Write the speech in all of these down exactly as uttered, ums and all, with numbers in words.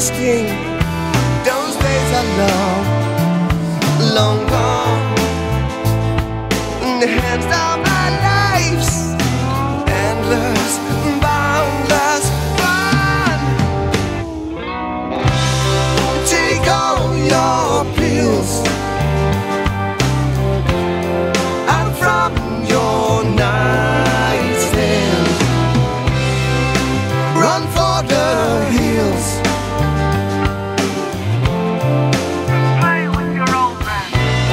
sting. Those days are long, long gone. In the hands of our lives, endless, boundless fun. Take all your pills out from your nightstand. Run for the hills. Play with your old man.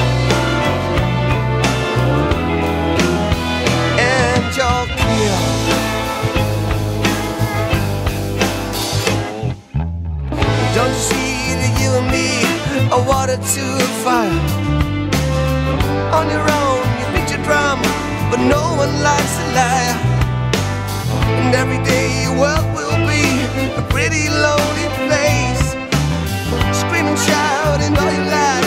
And your kill. Don't you see that you and me are water to fire? On your own, you beat your drum, but no one likes a liar. And every day your world will be a pretty lonely place. Scream and shout in all your life.